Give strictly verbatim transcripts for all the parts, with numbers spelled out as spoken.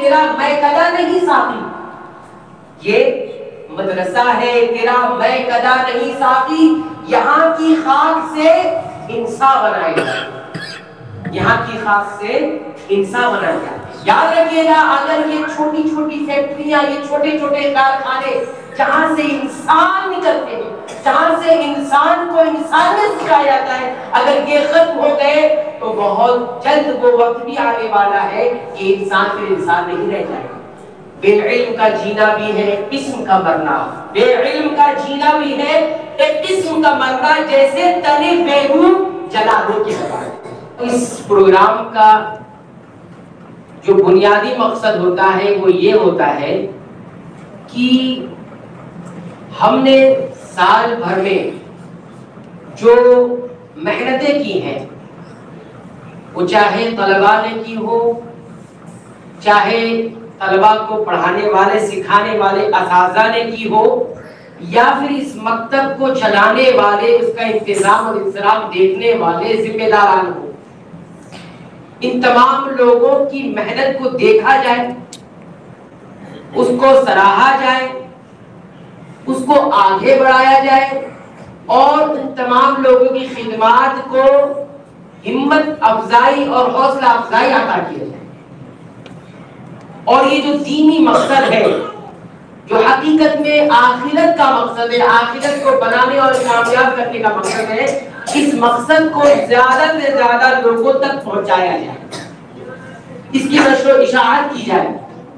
تیرا میں کدا نہیں ساقی، یہ مدرسہ ہے تیرا میں کدا نہیں ساقی، یہاں کی خاک سے انسان بنائے گا، یہاں کی خاک سے انسان بنائے گا۔ یاد رکھیے گا اگر یہ چھوٹی چھوٹی فیکٹریاں، یہ چھوٹے چھوٹے کارخانے جہاں سے انسان نکلتے ہیں، جہاں سے انسان کو انسانیت سکھایا جاتا ہے، اگر یہ ختم ہو گئے تو بہت جلد وہ وقت بھی آنے والا ہے کہ انسان پھر انسان نہیں رہ جائے گا۔ بے علم کا جینا بھی ہے قسم کا مرنا، بے علم کا جینا بھی ہے ایک قسم کا مرنا، جیسے تنے بے روح جلانے کے بعد۔ اس پروگرام کا جو بنیادی مقصد ہوتا ہے وہ یہ ہوتا ہے کہ ہم نے سال بھر میں جو محنتیں کی ہیں، وہ چاہے طلباء نے کی ہو، چاہے طلباء کو پڑھانے والے سکھانے والے اساتذہ نے کی ہو، یا پھر اس مکتب کو چلانے والے، اس کا انتظام اور انصراف دیکھنے والے ذمہ داران ہو، ان تمام لوگوں کی محنت کو دیکھا جائے، اس کو سراہا جائے، اس کو آگے بڑھایا جائے، اور ان تمام لوگوں کی خدمات کو ہمت افزائی اور حوصلہ افزائی عطا کیا جائے۔ اور یہ جو دینی مقصد ہے، جو حقیقت میں آخرت کا مقصد ہے، آخرت کو بنانے اور کامیاب کرنے کا مقصد ہے، اس مقصد کو زیادہ سے زیادہ لوگوں تک پہنچایا جائے، اس کی نشر و اشاعت کی جائے،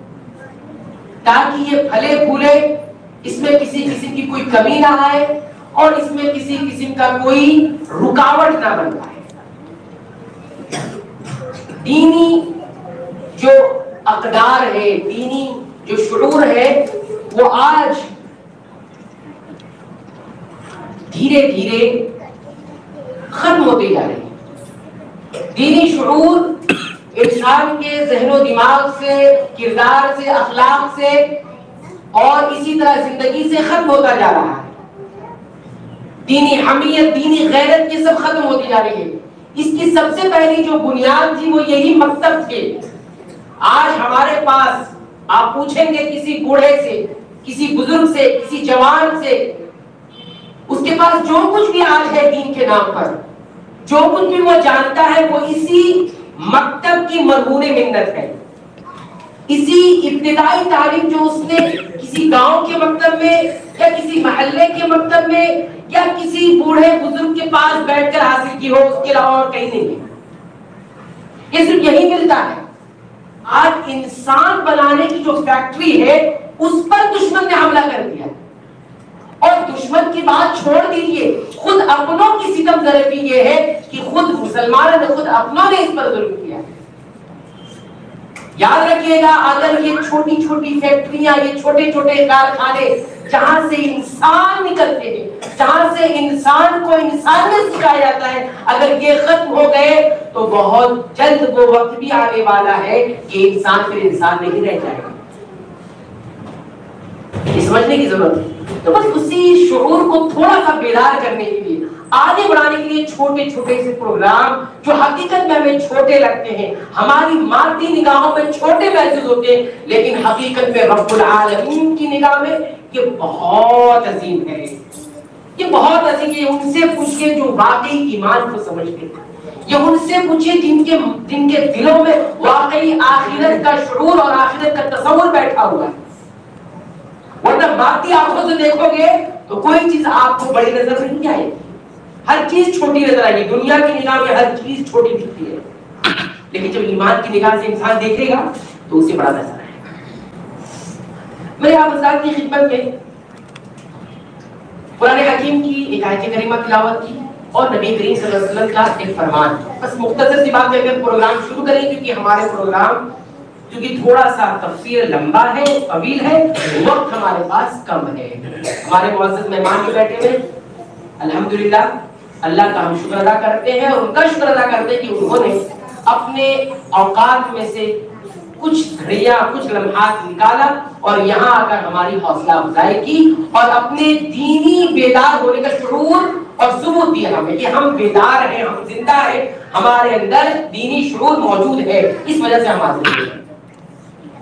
تاکہ یہ پھلے پھولے، اس میں کسی قسم کی کوئی کمی نہ آئے اور اس میں کسی قسم کا کوئی رکاوٹ نہ بن پائے۔ دینی جو اقدار ہے، دینی جو شعور ہے، وہ آج دھیرے دھیرے ختم ہوتے جا رہے ہیں۔ دینی شعور انسان کے ذہن و دماغ سے، کردار سے، اخلاق سے اور اسی طرح زندگی سے ختم ہوتا جا رہا ہے۔ دینی حمیت، دینی غیرت، یہ سب ختم ہوتی جا رہی ہے۔ اس کی سب سے پہلی جو بنیاد تھی وہ یہی مکتب تھے۔ آج ہمارے پاس آپ پوچھیں گے کسی بوڑھے سے، کسی بزرگ سے، کسی جوان سے، اس کے پاس جو کچھ بھی آج ہے دین کے نام پر، جو کچھ بھی وہ جانتا ہے، وہ اسی مکتب کی مرہون منت ہے، اسی ابتدائی تعلیم جو اس نے کسی گاؤں کے مکتب میں یا کسی محلے کے مکتب میں یا کسی بوڑھے بزرگ کے پاس بیٹھ کر حاصل کی ہو، اس کے علاوہ اور کہیں نہیں ہے، یہ صرف یہی ملتا ہے۔ آج انسان بنانے کی جو فیکٹری ہے اس پر دشمن نے حملہ کر دیا، اور دشمن کی بات چھوڑ دیجیے، خود اپنوں کی ستم ظرفی یہ ہے کہ خود مسلمانوں نے، خود اپنوں نے اس پر ظلم کیا۔ یاد رکھیے گا اگر یہ چھوٹی چھوٹی فیکٹریاں، یہ چھوٹے چھوٹے کارخانے جہاں سے انسان نکلتے ہیں، جہاں سے انسان کو انسانیت سکھایا جاتا ہے، اگر یہ ختم ہو گئے تو بہت جلد وہ وقت بھی آنے والا ہے کہ انسان پھر انسان نہیں رہ جائے گا۔ یہ سمجھنے کی ضرورت ہے۔ تو بس اسی شعور کو تھوڑا سا بیدار کرنے کے لیے، آگے بڑھانے کے لیے چھوٹے چھوٹے سے پروگرام جو حقیقت میں ہمیں چھوٹے لگتے ہیں، ہماری مادی نگاہوں میں چھوٹے محسوس ہوتے ہیں، لیکن حقیقت میں رب العالمین کی نگاہ میں یہ بہت عظیم ہے، یہ بہت عظیم ہے۔ ان سے پوچھئے جو واقعی ایمان کو سمجھتے ہیں، یہ ان سے پوچھئے جن کے جن کے دلوں میں واقعی آخرت کا شعور اور آخرت کا تصور بیٹھا ہوا ہے۔ ورنہ مادی آنکھوں سے دیکھو گے تو کوئی چیز آپ کو بڑی نظر نہیں آئے گی، ہر چیز چھوٹی نظر آئے گی، دنیا کی نگاہ میں ہر چیز چھوٹی دکھتی ہے، لیکن جب ایمان کی نگاہ سے انسان دیکھے گا تو اسے بڑا نظر آئے گا۔ میں آپ حضرات کی خدمت میں قرآن حکیم کی ایک آیت کریمہ تلاوت کی اور نبی کریم صلی اللہ علیہ وسلم کا ایک فرمان، بس مختصر سی بات کر کے پروگرام شروع کریں، کیونکہ ہمارے پروگرام کیونکہ تھوڑا سا تفسیر لمبا ہے، طویل ہے، وقت ہمارے پاس کم ہے۔ ہمارے معزز مہمان بھی بیٹھے ہوئے، الحمدللہ اللہ کا ہم شکر ادا کرتے ہیں اور ان کا شکر ادا کرتے ہیں کہ انہوں نے اپنے اوقات میں سے کچھ گھڑیاں، کچھ لمحات نکالا اور یہاں آ کر ہماری حوصلہ افزائی کی اور اپنے دینی بیدار ہونے کا شعور اور ثبوت دیا ہمیں کہ ہم بیدار ہیں، ہم زندہ ہیں، ہمارے اندر دینی شعور موجود ہے، اس وجہ سے ہم حاضر ہیں۔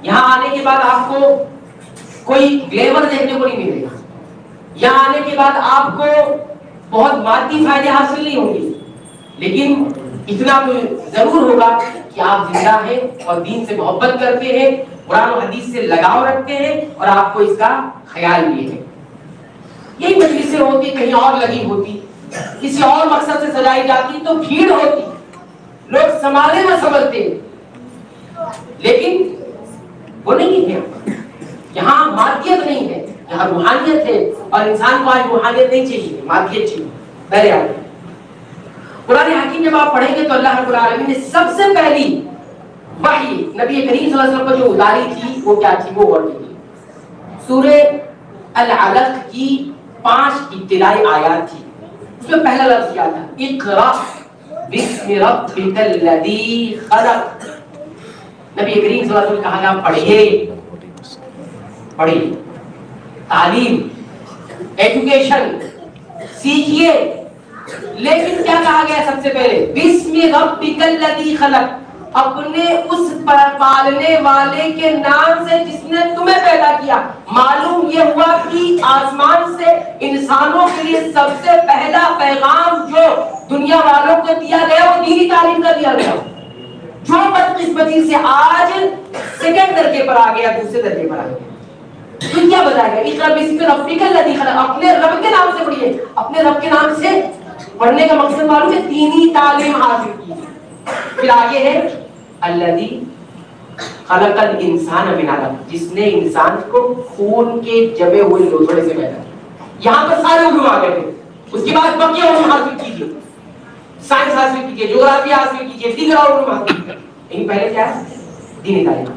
یہاں آنے کے بعد آپ کو کوئی گلیور دیکھنے کو نہیں ملے گا، یہاں آنے کے بعد آپ کو بہت مادی فائدے حاصل نہیں ہوں گے، لیکن اتنا تو ضرور ہوگا کہ آپ زندہ ہیں اور دین سے محبت کرتے ہیں، قرآن و حدیث سے لگاؤ رکھتے ہیں اور آپ کو اس کا خیال بھی ہے۔ یہی مجلسیں ہوتی کہیں اور لگی ہوتی، کسی اور مقصد سے سجائی جاتی تو بھیڑ ہوتی، لوگ سنبھالے نہ سنبھلتے، لیکن وہ نہیں ہے۔ یہاں مادیت نہیں ہے، یہاں روحانیت ہے، اور انسان کو آج روحانیت نہیں چاہیے، مادیت چاہیے۔ پہلے آئے قرآن حکیم جب آپ پڑھیں گے تو اللہ رب العالمین نے سب سے پہلی وحی نبی کریم صلی اللہ علیہ وسلم کو جو اتاری تھی وہ کیا تھی؟ وہ ورڈ تھی سورہ العلق کی پانچ ابتدائی آیات تھی۔ اس میں پہلا لفظ کیا تھا؟ اقرأ بسم ربک الذی خلق۔ نبی کریم صلی اللہ علیہ وسلم کہا گیا پڑھیے پڑھیے، تعلیم، ایجوکیشن سیکھیے، لیکن کیا کہا گیا سب سے پہلے؟ بسم ربک الذی خلق، اپنے اس پالنے والے کے نام سے جس نے تمہیں پیدا کیا۔ معلوم یہ ہوا کہ آسمان سے انسانوں کے لیے سب سے پہلا پیغام جو دنیا والوں کو دیا گیا وہ دینی تعلیم کا دیا گیا، جو بدقسمتی سے آج سیکنڈ درجے پر آ گیا، دوسرے درجے پر آ گیا۔ تو کیا بتایا گیا؟ اقرأ بسم ربک الذی خلق، اپنے رب کے نام سے پڑھیے۔ اپنے رب کے نام سے پڑھنے کا مقصد معلوم ہے؟ دینی تعلیم حاصل کی۔ پھر آگے ہے الذی خلق الانسان من علق، جس نے انسان کو خون کے جمے ہوئے لوتھڑے سے پیدا کیا۔ یہاں پر سارے علوم آ گئے تھے، اس کے بعد بقیہ علوم حاصل کیجیے، سائنس حاصل کیجیے، جغرافیہ حاصل کیجیے، دیگر علوم حاصل کیجیے، لیکن پہلے کیا ہے؟ دینی تعلیم۔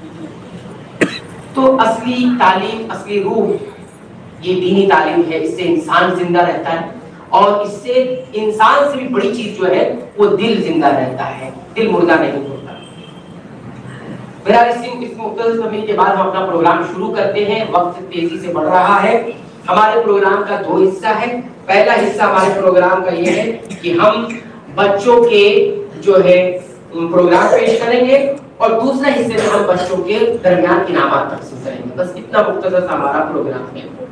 تو اصلی تعلیم، اصلی روح یہ دینی تعلیم ہے، اس سے انسان زندہ رہتا ہے، اور اس سے انسان سے بھی بڑی چیز جو ہے وہ دل زندہ رہتا ہے، دل مردہ نہیں ہوتا۔ بہرحال اس مختصر سمے کے بعد ہم اپنا پروگرام شروع کرتے ہیں، وقت تیزی سے بڑھ رہا ہے۔ ہمارے پروگرام کا دو حصہ ہے۔ پہلا حصہ ہمارے پروگرام کا یہ ہے کہ ہم بچوں کے جو ہے پروگرام پیش کریں گے، اور دوسرے حصے میں ہم بچوں کے درمیان انعامات تقسیم کریں گے۔ بس اتنا مختصر سا ہمارا پروگرام ہے۔